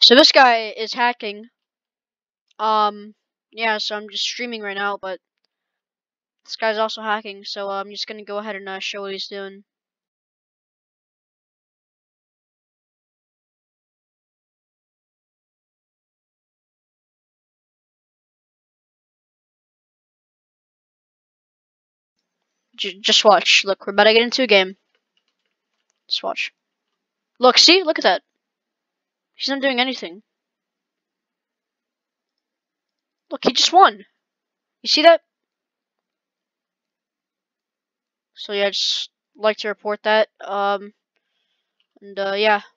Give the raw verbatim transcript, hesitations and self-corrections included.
So this guy is hacking. Um, yeah, so I'm just streaming right now, but this guy's also hacking, so uh, I'm just gonna go ahead and uh, show what he's doing. J just watch. Look, we're about to get into a game. Just watch. Look, see? Look at that. He's not doing anything. Look, he just won. You see that? So yeah, just like to report that. Um, and uh, yeah.